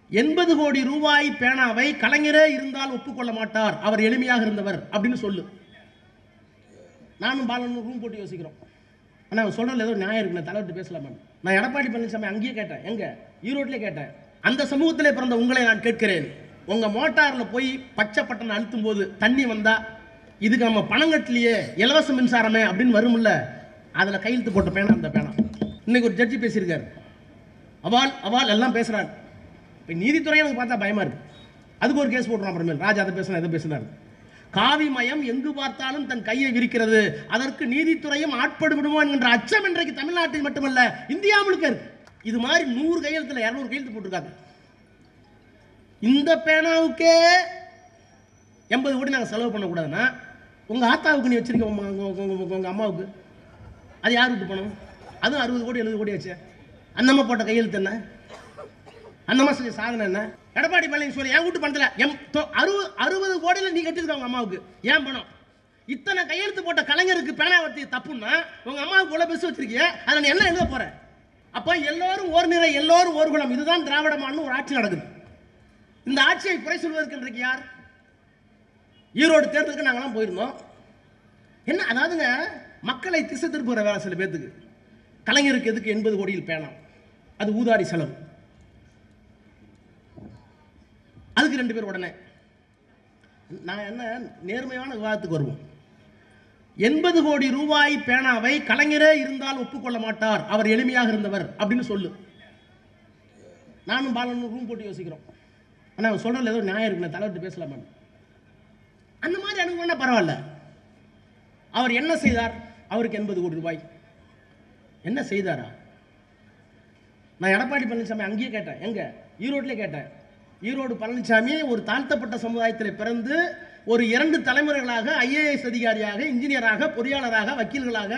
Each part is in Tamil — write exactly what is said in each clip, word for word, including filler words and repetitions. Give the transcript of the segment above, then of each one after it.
எண்பது கோடி ரூபாய் பேனாவை கலைஞரே இருந்தால் ஒப்புக்கொள்ள மாட்டார், அவர் எளிமையாக இருந்தவர் அப்படின்னு சொல்லு. நானும் பாலனும் ரூம் போட்டு யோசிக்கிறோம். ஆனால் சொல்கிறதுல ஏதோ நியாயம் இருக்கு. நான் தலைவர்கிட்ட பேசலாமா? நான் எடப்பாடி பழனிசாமி அங்கேயே கேட்டேன், எங்க ஈரோட்டிலே கேட்டேன். அந்த சமூகத்திலே பிறந்த உங்களை நான் கேட்கிறேன், உங்க மோட்டாரில் போய் பச்சை பட்டனை அழுத்தும் போது தண்ணி வந்தா இதுக்கு நம்ம பணம் கட்டலையே, இலவச மின்சாரமே அப்படின்னு வரும்ல, அதில் கையெழுத்து போட்ட பேனா அந்த பேனா. இன்னைக்கு ஒரு ஜட்ஜி பேசியிருக்காரு, அவால் அவால் எல்லாம் பேசுறாரு. இப்போ நீதித்துறை எனக்கு பார்த்தா பயமா இருக்கு. அதுக்கு ஒரு கேஸ் போட்டுறான். அப்புறமேல் ராஜா அதை பேசினா எதை பேசினார். காவி மயம் எங்கு பார்த்தாலும் தன் கையை விரிக்கிறது, அதற்கு நீதித்துறையும் ஆட்படு விடுமோ என்கின்ற அச்சம் இன்றைக்கு தமிழ்நாட்டில் மட்டுமல்ல இந்தியா முழுக்க இருக்கு. இது மாதிரி நூறு கையெழுத்துல இருநூறு கையெழுத்து போட்டிருக்காங்க. இந்த பேனாவுக்கே எண்பது கோடி நாங்கள் செலவு பண்ணக்கூடாதுன்னா உங்க ஆத்தாவுக்கு நீ வச்சிருக்க உங்க அம்மாவுக்கு அது யார் விட்டு பணம்? அதுவும் அறுபது கோடி எழுபது கோடி ஆச்சு. அந்தம்மா போட்ட கையெழுத்து என்ன? அந்தம்மா செஞ்ச சாதனை என்ன? எடப்பாடி பழனிசாமி என் வீட்டு பணத்தில் எம் அறுபது அறுபது கோடியில் நீ கட்டிருக்க உங்க அம்மாவுக்கு ஏன் பணம்? இத்தனை கையெழுத்து போட்ட கலைஞருக்கு பேனா வட்டி தப்புன்னா உங்க அம்மாவுக்கு உள்ள பெருசு வச்சிருக்கீங்க, அதை நீ என்ன எழுத போற? அப்ப எல்லோரும் ஓர் நிறை, எல்லோரும் ஓர் குலம், இதுதான் திராவிடமானு ஒரு ஆட்சி நடக்குது. இந்த ஆட்சியை குறை சொல்வதற்கு இன்றைக்கு யார்? ஈரோடு தேர்தலுக்கு நாங்களாம் போயிருந்தோம். என்ன அதாவதுங்க, மக்களை திசை திருப்புகிற வேலை சில பேர்த்துக்கு. கலைஞருக்கு எதுக்கு எண்பது கோடியில் பேனா? அது ஊதாரி செலவு. அதுக்கு ரெண்டு பேர் உடனே நான் என்ன நேர்மையான விவாதத்துக்கு வருவோம். எண்பது கோடி ரூபாய் பேனாவை கலைஞரே இருந்தால் ஒப்புக்கொள்ள மாட்டார், அவர் எளிமையாக இருந்தவர் அப்படின்னு சொல்லு. நானும் பாலனும் ரூம் போட்டு யோசிக்கிறோம். ஆனால் சொல்றதுல ஏதோ நியாயம் இருக்கு. நான் தலைவர்கிட்ட பேசலாமா? அந்த மாதிரி அனுபவம்னா பரவாயில்ல. அவர் என்ன செய்தார்? அவருக்கு எண்பது கோடி ரூபாய் என்ன செய்தாரா? நான் எடப்பாடி பழனிசாமி அங்கேயே கேட்டேன், எங்க ஈரோட்டிலே கேட்டேன். ஈரோடு பழனிசாமி ஒரு தாழ்த்தப்பட்ட சமுதாயத்தில் பிறந்து ஒரு இரண்டு தலைமுறைகளாக ஐஏஎஸ் அதிகாரியாக, இன்ஜினியராக, பொறியாளராக, வக்கீல்களாக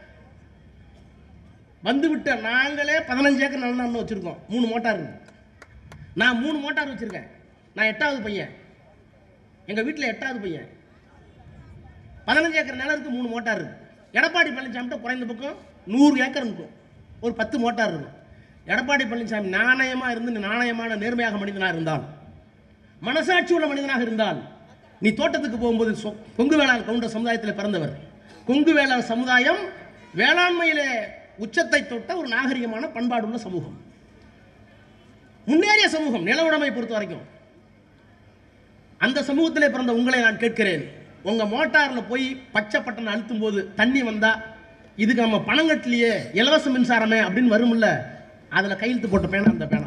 வந்துவிட்ட நாங்களே பதினஞ்சு ஏக்கர் நிலம் வச்சிருக்கோம். மூணு மோட்டார் இருக்கு. நான் மூணு மோட்டார் வச்சிருக்கேன். நான் எட்டாவது பையன், எங்க வீட்டில் எட்டாவது பையன். பதினஞ்சு ஏக்கர் நிலம் இருக்கு, மூணு மோட்டார் இருக்கு. எடப்பாடி பழனிசாமி குறைந்த பக்கம் நூறு ஏக்கர் இருக்கும், ஒரு பத்து மோட்டார் இருக்கும். எடப்பாடி பழனிசாமி நாணயமா இருந்து நாணயமான நேர்மையாக மனிதனாக இருந்தால், மனசாட்சி உள்ள மனிதனாக இருந்தால், நீ தோட்டத்துக்கு போகும்போது கொங்கு வேளாண் கவுண்டர் சமுதாயத்தில் பிறந்தவர். கொங்கு வேளாண் சமுதாயம் வேளாண்மையிலே உச்சத்தை தொட்ட ஒரு நாகரிகமான பண்பாடு உள்ள சமூகம், முன்னேறிய சமூகம் நில உடைமை பொறுத்த வரைக்கும். அந்த சமூகத்திலே பிறந்த உங்களை நான் கேட்கிறேன், உங்க மோட்டாரில் போய் பச்சை பட்டனை அழுத்தும் போது தண்ணி வந்தா இதுக்கு நம்ம பணம் கட்டலையே, இலவச மின்சாரமே அப்படின்னு வரும்ல, அதில் கையெழுத்து போட்ட பேனா அந்த பேனா.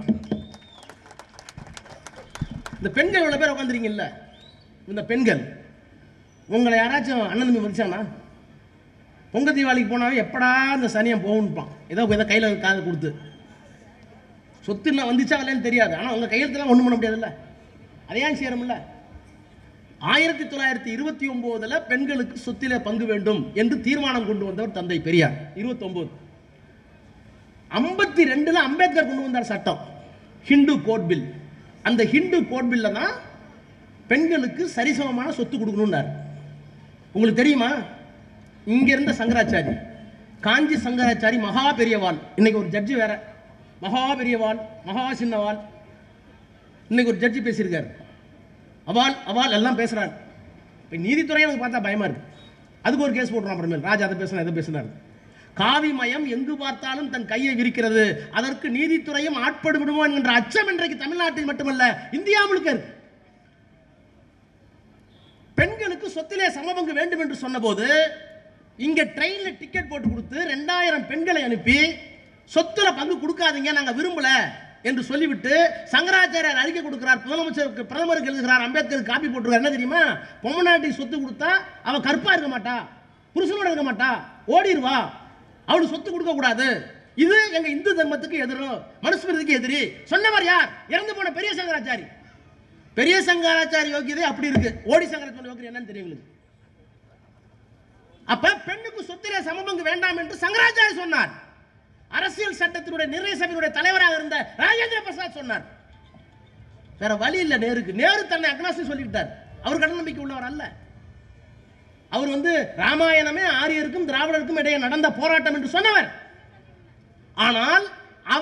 இந்த பெண்கள் இவ்வளோ பேர் உட்காந்துருக்கீங்கல்ல, இந்த பெண்கள் உங்களை யாராச்சும் அண்ணன் தம்பி மதிச்சானா? பொங்கல் தீபாவளிக்கு போனாவே எப்படா இந்த சனியம் போகணுப்பான், ஏதோ ஏதோ கையில் காதை கொடுத்து. சொத்து என்ன வந்துச்சா இல்லைன்னு தெரியாது, ஆனால் உங்கள் கையெழுத்துலாம் ஒன்றும் பண்ண முடியாதுல்ல, அதையான் சேரும்ல. ஆயிரத்தி தொள்ளாயிரத்தி இருபத்தி ஒன்பதுல பெண்களுக்கு சொத்திலே பங்கு வேண்டும் என்று தீர்மானம் கொண்டு வந்தவர் தந்தை பெரியார். இருபத்தி ஒன்பது ஐம்பத்தி ரெண்டுல அம்பேத்கர் கொண்டு வந்தார் சட்டம், ஹிந்து கோட் பில். அந்த ஹிந்து கோட் பில்ல தான் பெண்களுக்கு சரிசமமான சொத்து கொடுக்கணும்னார். உங்களுக்கு தெரியுமா? இங்க இருந்த சங்கராச்சாரி, காஞ்சி சங்கராச்சாரி, மகா பெரியவாள், இன்னைக்கு ஒரு ஜட்ஜி வேற, மகா பெரியவாள், மகா சின்னவாள். இன்னைக்கு ஒரு ஜட்ஜி பேசியிருக்காரு, அவால் அவால் எல்லாம் பேசுறாரு. இப்போ நீதித்துறை எனக்கு பார்த்தா பயமா இருக்கு. அதுக்கு ஒரு கேஸ் போட்டுறான். அப்புறமேல் ராஜா அதை பேசினா எதை பேசினார். காவி மயம் எங்கு பார்த்தாலும் தன் கையை விரிக்கிறது, அதற்கு நீதித்துறையும் ஆட்படு விடுமோ என்கின்ற அச்சம் இன்றைக்கு தமிழ்நாட்டில் மட்டுமல்ல இந்தியா முழுக்க இருக்கு. பெண்களுக்கு சொத்திலே சமபங்கு வேண்டும் என்று சொன்னபோது இங்க ட்ரெயின்ல டிக்கெட் போட்டு கொடுத்து ரெண்டாயிரம் பெண்களை அனுப்பி சொத்துல பங்கு கொடுக்காதீங்க நாங்க விரும்பல என்று சொல்லிவிட்டு சங்கராச்சாரியார் அறிக்கை கொடுக்கிறார், முதலமைச்சருக்கு பிரதமருக்கு எழுதுகிறார், அம்பேத்கருக்கு காப்பி போட்டுருக்கார். என்ன தெரியுமா? பொம்மநாட்டி சொத்து கொடுத்தா அவ கற்பா இருக்க மாட்டா, புருஷனோட இருக்க மாட்டா, ஓடிடுவா, அவளுக்கு சொத்து கொடுக்க கூடாது, இது எங்க இந்து தர்மத்துக்கு எதிரும், மனுஸ்மிருதிக்கு எதிரி சொன்னவர் யார்? இறந்து போன பெரிய சங்கராச்சாரி. பெரிய சங்கராச்சாரி யோகியதை அப்படி இருக்கு, ஓடி சங்கராச்சாரி யோகியம் என்னன்னு தெரியும். அப்ப பெண்ணுக்கு சொத்திலே சமபங்கு வேண்டாம் என்று சங்கராச்சாரி சொன்னார். அரசியல் சட்டத்தினுடைய நிர்ணய சபையினுடைய தலைவராக இருந்த ராஜேந்திர பிரசாத் சொன்னார். வேற வழி இல்ல நேருக்கு. நேரு தன்னை அக்னாஸ்டி சொல்லிவிட்டார். அவர் கடன் நம்பிக்கை உள்ளவர் அல்ல. அவர் வந்து ராமாயணமே ஆரியருக்கும் திராவிடருக்கும் இடையே நடந்த போராட்டம் என்று சொன்னவர். ஆனால் அவர்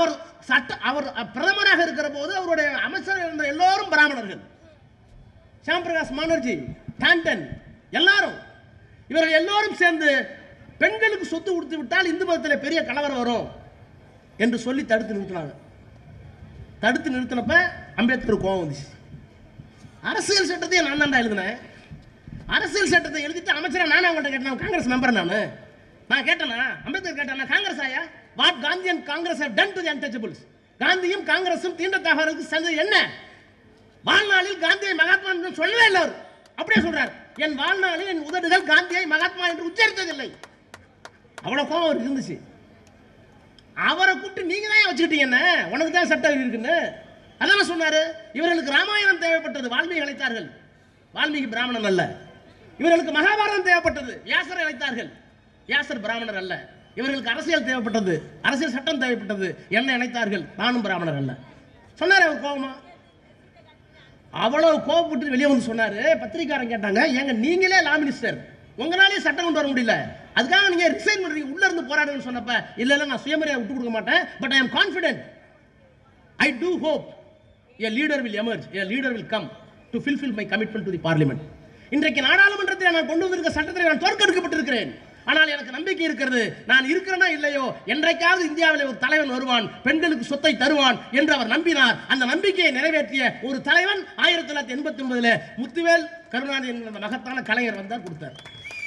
சட்ட அவர் பிரதமராக இருக்கிற போது அவருடைய அமைச்சர் இருந்த எல்லோரும் பிராமணர்கள். ஷியாம் பிரகாஷ் பானர்ஜி, டாண்டன், எல்லாரும் இவர்கள் எல்லோரும் சேர்ந்து பெண்களுக்கு சொத்து கொடுத்து விட்டால் இந்து மதத்தில் பெரிய கலவரம் வரும் என்று சொல்லி தடுத்து நிறுத்தினாங்க. தடுத்து நிறுத்தினப்ப அம்பேத்கர் கோவம் வந்துச்சு. அரசியல் சட்டத்தை நான் தான்டா எழுதினேன். அரசியல் சட்டத்தை எழுதிட்டு அமைச்சரா நானே அவங்கள்ட்ட கேட்டேன். காங்கிரஸ் மெம்பர் நான் நான் கேட்டேனா? அம்பேத்கர் கேட்டேன், காங்கிரஸ் ஆயா? What Gandhi and Congress have done to the untouchables? காந்தியும் காங்கிரஸும் தீண்டத்தகாதவர்களுக்கு செஞ்சது என்ன? வாழ்நாளில் காந்தியை மகாத்மா என்று சொல்லவே இல்லை. அவர் அப்படியே சொல்றார், என் வாழ்நாளில் என் உதடுகள் காந்தியை மகாத்மா என்று உச்சரித்ததில்லை. அவ்வளவு கோபம் அவருக்கு இருந்துச்சு. அவரை கூப்பிட்டு நீங்க தான் வச்சுக்கிட்டீங்க, என்ன உனக்கு தான் சட்டம் இருக்குன்னு அதான் சொன்னாரு. இவர்களுக்கு ராமாயணம் தேவைப்பட்டது, வால்மீகி அழைத்தார்கள். வால்மீகி பிராமணன் அல்ல. இவர்களுக்கு மகாபாரதம் தேவைப்பட்டது, வியாசரை அழைத்தார்கள். வியாசர் பிராமணர் அல்ல. இவர்களுக்கு அரசியல் தேவைப்பட்டது, அரசியல் சட்டம் தேவைப்பட்டது, என்ன அழைத்தார்கள், நானும் பிராமணர் அல்ல சொன்னார். அவர் கோபமா அவ்வளவு கோபப்பட்டு வெளியே வந்து சொன்னாரு. பத்திரிக்காரன் கேட்டாங்க, ஏங்க நீங்களே லா மினிஸ்டர், உங்களாலே சட்டம் கொண்டு வர முடியல, அதுக்காக நீங்க ரிசைன் பண்றீங்க, உள்ள இருந்து போராடுன்னு சொன்னப்ப இல்ல இல்ல நான் சுயமரியாதை விட்டு கொடுக்க மாட்டேன், but I am confident, I do hope a leader will emerge, a leader will come to fulfill my commitment to the parliament. இன்றைக்கு நாடாளுமன்றத்தில் நான் கொண்டு வந்திருக்கிற சட்டத்தில் நான் தோற்கடிக்கப்பட்டிருக்கிறேன். ஆனால் எனக்கு நம்பிக்கை இருக்கிறது, நான் இருக்கிறேனா இல்லையோ என்றைக்காவது இந்தியாவில் ஒரு தலைவன் வருவான், பெண்களுக்கு சொத்தை தருவான் என்று அவர் நம்பினார். அந்த நம்பிக்கையை நிறைவேற்றிய ஒரு தலைவன் ஆயிரத்தி தொள்ளாயிரத்தி எண்பத்தி ஒன்பதுல முத்துவேல் கருணாநிதி என்ற மகத்தான கலைஞர் வந்தார், கொடுத்தார்.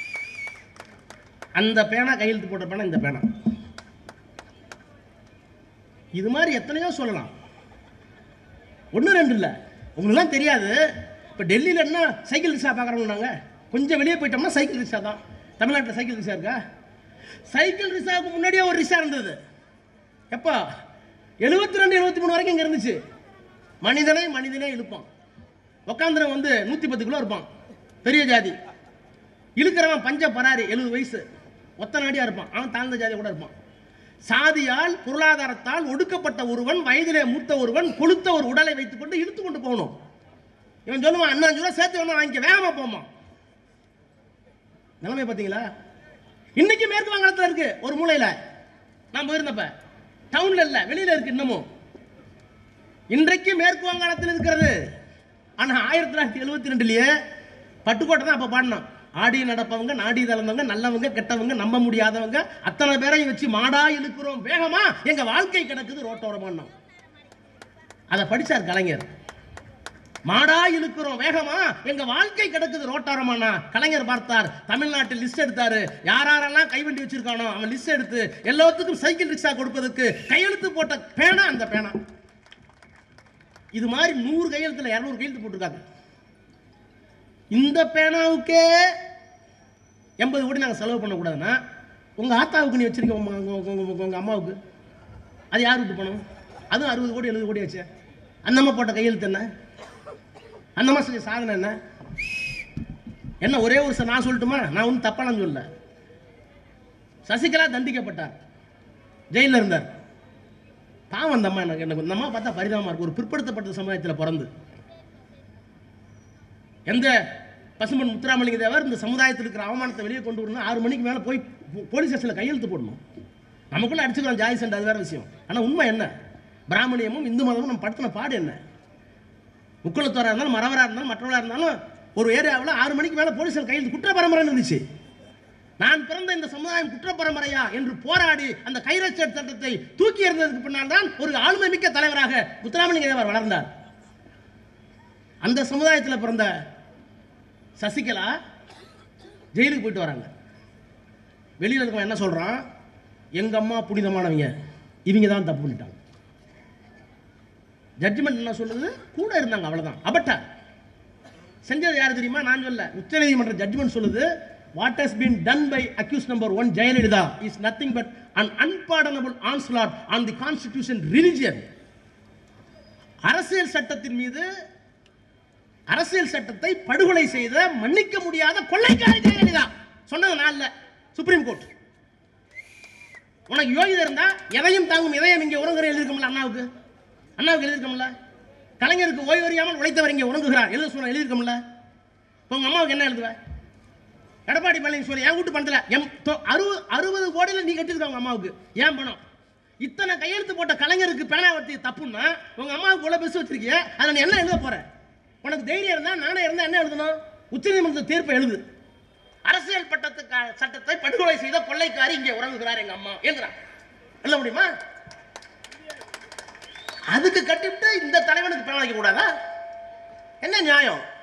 அந்த பேனா கையெழுத்து போட்ட பேனா இந்த பேனா. இது மாதிரி எத்தனையோ சொல்லலாம், ஒன்று ரெண்டு இல்லை. உங்களுக்குலாம் தெரியாது, இப்போ டெல்லியில் என்ன சைக்கிள் ரிக்ஷா பார்க்குறோம்னாங்க, கொஞ்சம் வெளியே போயிட்டோம்னா சைக்கிள் ரிக்ஷா தான். தமிழ்நாட்டில் சைக்கிள் ரிக்ஷா இருக்கா? சைக்கிள் ரிக்ஷாவுக்கு முன்னாடியே ஒரு ரிக்ஷா இருந்தது. எப்போ? எழுபத்தி ரெண்டு எழுபத்தி மூணு வரைக்கும் இங்கே இருந்துச்சு. மனிதனை மனிதனே இழுப்பான். உக்காந்துறவன் வந்து நூற்றி பத்து கிலோ இருப்பான், பெரிய ஜாதி. இழுக்கிறவன் பஞ்ச பராரி, எழுபது வயசு, ஒத்த நாடியாக இருப்பான், அவன் தாழ்ந்த ஜாதி கூட இருப்பான். சாதியால் பொருளாதாரத்தால் ஒடுக்கப்பட்ட ஒருவன், வயதிலே மூத்த ஒருவன், கொளுத்த ஒரு உடலை வைத்துக் கொண்டு இழுத்து கொண்டு போகணும். இவன் சொல்லுவான், அண்ணாஞ்சு ரூபா சேர்த்து வேணும் வாங்கிக்க, வேகமா போமா. நிலைமை பார்த்தீங்களா? இன்னைக்கு மேற்கு வங்காளத்தில் இருக்கு ஒரு மூலையில, நான் போயிருந்தப்ப டவுன்ல இல்ல, வெளியில இருக்கு இன்னமும். இன்றைக்கு மேற்கு வங்காளத்தில் இருக்கிறது. ஆனா ஆயிரத்தி தொள்ளாயிரத்தி எழுபத்தி ரெண்டுலயே பட்டுக்கோட்டை தான் அப்ப பாடினான். ஆடி நடப்பவங்க, நாடி தளர்ந்தவங்க, நல்லவங்க, கெட்டவங்க, நம்ப முடியாதவங்க, அத்தனை பேரையும் வச்சு மாடா இழுக்கிறோம் வேகமா, எங்க வாழ்க்கை கிடக்குது ரோட்டோரமா. அதை படிச்சார் கலைஞர். மாடா இழுக்கிறோம் வேகமா, எங்க வாழ்க்கை கிடக்குது ரோட்டோரமா. கலைஞர் பார்த்தார், தமிழ்நாட்டில் லிஸ்ட் எடுத்தாரு, யாரெல்லாம் கைவண்டி வச்சிருக்கானோ அவன் லிஸ்ட் எடுத்து எல்லாத்துக்கும் சைக்கிள் ரிக்ஷா கொடுப்பதற்கு கையெழுத்து போட்ட பேனா அந்த பேனா. இது மாதிரி நூறு கையெழுத்துல இருநூறு கையெழுத்து போட்டிருக்காங்க. இந்த பேனாவுக்கே எண்பது கோடி நாங்கள் செலவு பண்ணக்கூடாதுன்னா, உங்கள் ஆத்தாவுக்கு நீ வச்சிருக்க உங்கள் அம்மாவுக்கு அது யார் விட்டு பணம்? அதுவும் அறுபது கோடி எழுபது கோடி ஆச்சு. அந்த அம்மா போட்ட கையெழுத்து என்ன? அந்த அம்மா செஞ்ச சாதனை என்ன? என்ன ஒரே ஒரு நான் சொல்லட்டுமா? நான் ஒன்றும் தப்பான சொல்ல. சசிகலா தண்டிக்கப்பட்டார், ஜெயிலில் இருந்தார். பாவம் அந்த அம்மா. எனக்கு எனக்கு இந்த அம்மா பார்த்தா பரிதாபமாக இருக்கு. ஒரு பிற்படுத்தப்பட்ட சமுதாயத்தில் பிறந்து எந்த பசுமன் முத்துராமலிங்க தேவர் இந்த சமுதாயத்தில் இருக்கிற அவமானத்தை வெளியே கொண்டு வரணும். ஆறு மணிக்கு மேலே போய் போலீஸ் ஸ்டேஷனில் கையெழுத்து போடணும். நமக்குள்ள அடிச்சுக்கிறோம் ஜாதி சண்டை, அது வேற விஷயம். ஆனால் உண்மை என்ன? பிராமணியமும் இந்து மதமும் நம்ம படுத்தின பாடு என்ன? முக்குளத்தோராக இருந்தாலும், மரவராக இருந்தாலும், மற்றவராக இருந்தாலும் ஒரு ஏரியாவில் ஆறு மணிக்கு மேலே போலீஸில் கையெழுத்து குற்ற பரம்பரைன்னு இருந்துச்சு. நான் பிறந்த இந்த சமுதாயம் குற்ற பரம்பரையா என்று போராடி அந்த கைரட்சர் சட்டத்தை தூக்கி எறிந்ததுக்கு பின்னால் தான் ஒரு ஆளுமை மிக்க தலைவராக முத்துராமலிங்க தேவர் வளர்ந்தார். அந்த சமுதாயத்தில் பிறந்த சசிகலா ஜெயிலுக்கு போயிட்டு வராங்க. வெளியில் இருக்கவன் என்ன சொல்றான்? எங்க அம்மா புனிதமானவங்க, இவங்க தான் தப்பு பண்ணிட்டாங்க. ஜட்ஜ்மெண்ட் என்ன சொல்லுது? கூட இருந்தாங்க, அவ்வளவுதான். அபட்டா செஞ்சது யாரு தெரியுமா? நான் சொல்ல, உச்சநீதிமன்ற ஜட்ஜ்மெண்ட் சொல்லுது, what has been done by accused number one Jayalalitha is nothing but an unpardonable onslaught on the constitution religion. அரசியல் சட்டத்தின் மீது, அரசியல் சட்டத்தை படுகொலை செய்த மன்னிக்க முடியாத கொள்ளைக்காரி ஜெயலலிதா சொன்னது நான் இல்ல, சுப்ரீம் கோர்ட். உனக்கு யோகிதை இருந்தா எதையும் தாங்கும் இதயம் இங்கே உறங்குற எழுதிருக்கோம்ல, அண்ணாவுக்கு அண்ணாவுக்கு எழுதிருக்கோம்ல. கலைஞருக்கு ஓய்வு அறியாமல் உழைத்தவர் இங்கே உறங்குகிறார் எழுத சொன்ன எழுதிருக்கோம்ல. உங்க அம்மாவுக்கு என்ன எழுதுவ? எடப்பாடி பழனிசாமி சொல்லி என் வீட்டு பணத்தில் எம் அறுபது அறுபது கோடியில் நீ கட்டிருக்க உங்க அம்மாவுக்கு. ஏன் பணம்? இத்தனை கையெழுத்து போட்ட கலைஞருக்கு பேனா வட்டி தப்புன்னா உங்க அம்மாவுக்கு போல பெருசு வச்சிருக்கீங்க. அதில் நீ என்ன எழுத போற? உனக்கு தைரியம் இருந்தா நானே இருந்தா என்ன எழுதணும்? உச்சநீதிமன்ற தீர்ப்பை எழுது. அரசியல் பட்டத்து சட்டத்தை படுகொலை செய்த கொள்ளைக்காரி இங்கே உறங்குகிறார் எங்க அம்மா எழுதுறான். எழுத முடியுமா? அதுக்கு கட்டிவிட்டு இந்த தலைவனுக்கு பேனா வைக்க கூடாதா? என்ன நியாயம்?